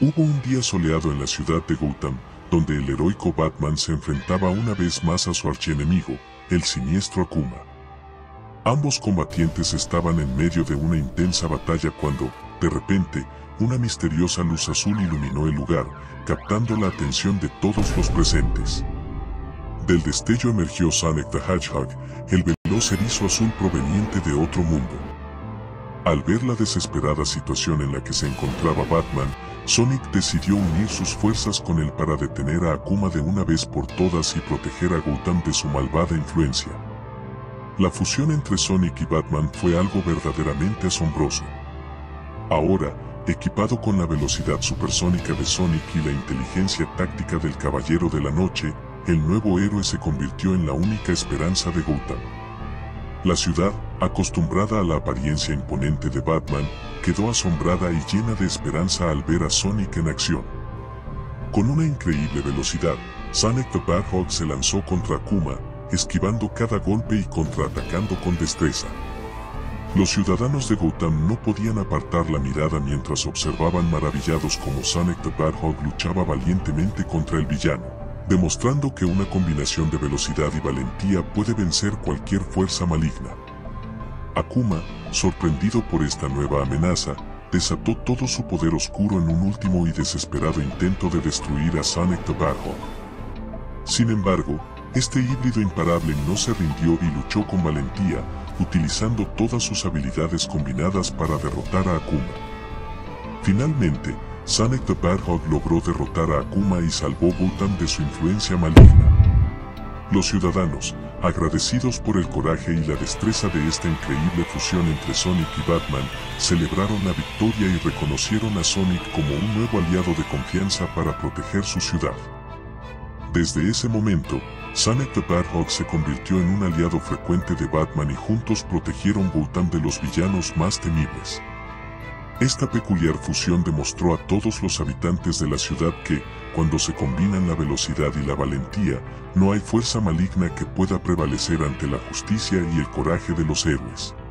Hubo un día soleado en la ciudad de Gotham, donde el heroico Batman se enfrentaba una vez más a su archienemigo, el siniestro Akuma. Ambos combatientes estaban en medio de una intensa batalla cuando, de repente, una misteriosa luz azul iluminó el lugar, captando la atención de todos los presentes. Del destello emergió Sonic the Hedgehog, el veloz erizo azul proveniente de otro mundo. Al ver la desesperada situación en la que se encontraba Batman, Sonic decidió unir sus fuerzas con él para detener a Akuma de una vez por todas y proteger a Gotham de su malvada influencia. La fusión entre Sonic y Batman fue algo verdaderamente asombroso. Ahora, equipado con la velocidad supersónica de Sonic y la inteligencia táctica del Caballero de la Noche, el nuevo héroe se convirtió en la única esperanza de Gotham. La ciudad, acostumbrada a la apariencia imponente de Batman, quedó asombrada y llena de esperanza al ver a Sonic en acción. Con una increíble velocidad, Sonic the Hedgehog se lanzó contra Akuma, esquivando cada golpe y contraatacando con destreza. Los ciudadanos de Gotham no podían apartar la mirada mientras observaban maravillados cómo Sonic the Hedgehog luchaba valientemente contra el villano, demostrando que una combinación de velocidad y valentía puede vencer cualquier fuerza maligna. Akuma, sorprendido por esta nueva amenaza, desató todo su poder oscuro en un último y desesperado intento de destruir a Sonic the Hedgehog. Sin embargo, este híbrido imparable no se rindió y luchó con valentía, utilizando todas sus habilidades combinadas para derrotar a Akuma. Finalmente, Sonic the Hedgehog logró derrotar a Akuma y salvó Gotham de su influencia maligna. Los ciudadanos, agradecidos por el coraje y la destreza de esta increíble fusión entre Sonic y Batman, celebraron la victoria y reconocieron a Sonic como un nuevo aliado de confianza para proteger su ciudad. Desde ese momento, Sonic the Hedgehog se convirtió en un aliado frecuente de Batman y juntos protegieron Gotham de los villanos más temibles. Esta peculiar fusión demostró a todos los habitantes de la ciudad que, cuando se combinan la velocidad y la valentía, no hay fuerza maligna que pueda prevalecer ante la justicia y el coraje de los héroes.